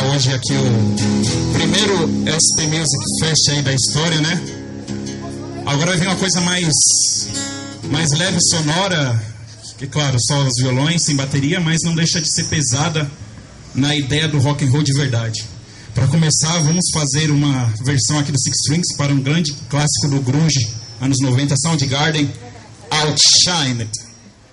hoje aqui o primeiro SP Music Fest aí da história, né? Agora vai vir uma coisa mais leve, sonora, que claro, só os violões, sem bateria, mas não deixa de ser pesada na ideia do rock and roll de verdade. Para começar, vamos fazer uma versão aqui do Six Strings para um grande clássico do grunge, anos 90, Soundgarden, Outshine It.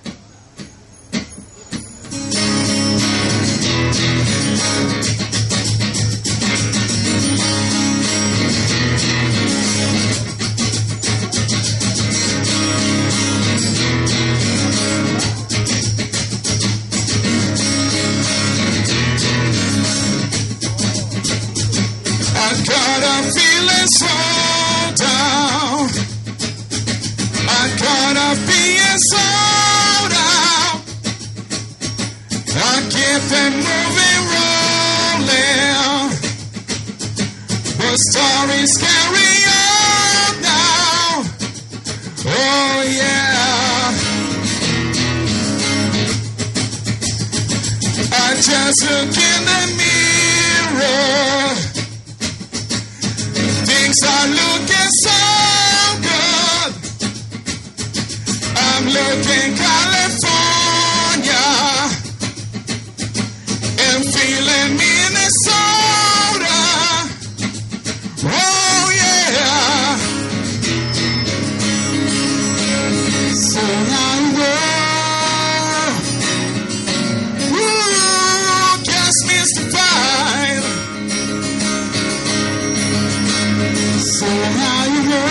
Stories carry on now. Oh yeah. I just look in the mirror. Things are looking so good. I'm looking California and feeling Minnesota. Oh yeah. So I will just mystified. So I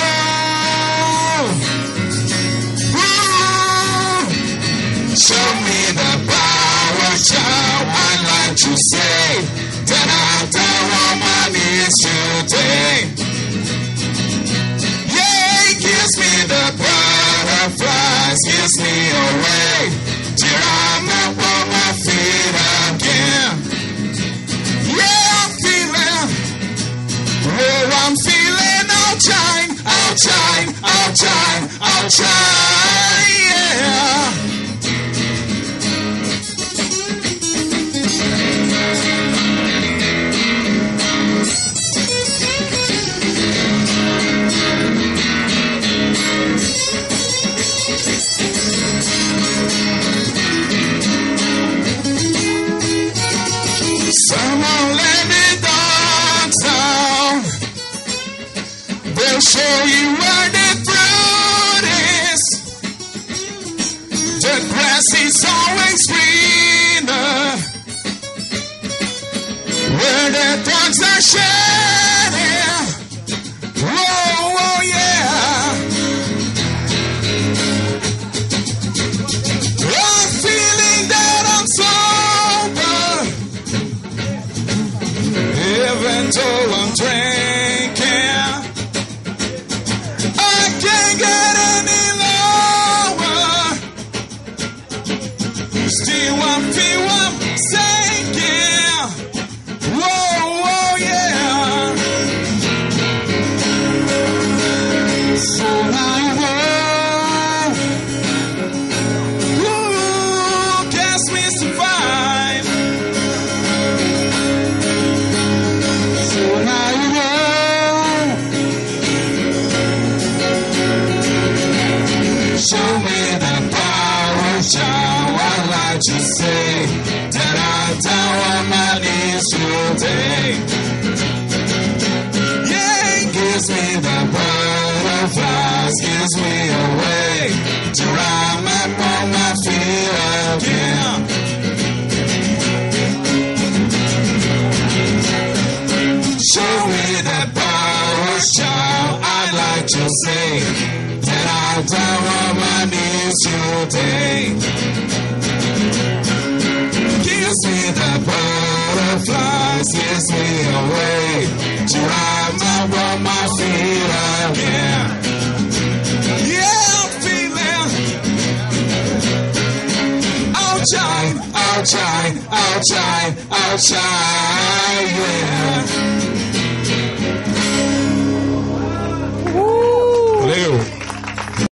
will show me the power show. I like to say that I'm down on my knees today. Yeah, it gives me the butterflies, gives me away till I'm up on my feet again. Yeah, I'm feeling, oh, I'm feeling outshine, outshine, outshine, outshine, yeah. Someone let the dogs down. They'll show you where the fruit is. The grass is always greener where the dogs are shedding. Whoa, whoa, yeah. I'm feeling that I'm sober, even though I'm drinking. I can't get any lower. Still I feel I'm sinking. Whoa, whoa, yeah. So I will cast me survive. Show me the power show. I like to say that I'm down on my knees today. Yeah, it gives me the butterflies, gives me a way to ride up on my feet again. Show me the power show. I like to say that I'm down on my knees today. Gives me the butterflies, gives me a way to ride up on my feet again. Yeah, I'm feeling outshine, outshine, outshine, outshine, yeah.